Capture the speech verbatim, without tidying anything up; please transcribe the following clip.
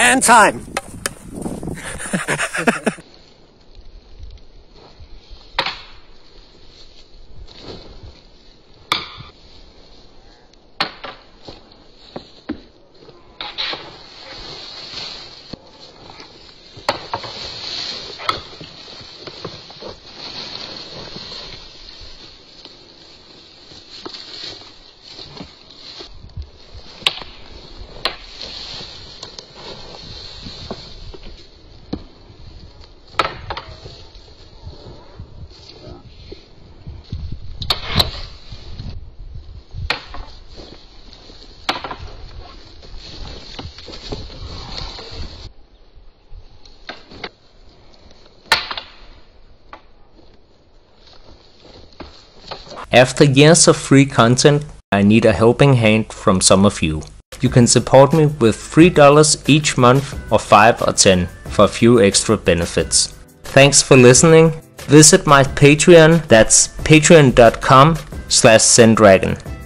And time. After years of free content, I need a helping hand from some of you. You can support me with three dollars each month or five or ten for a few extra benefits. Thanks for listening. Visit my Patreon, that's patreon dot com slash zendragon.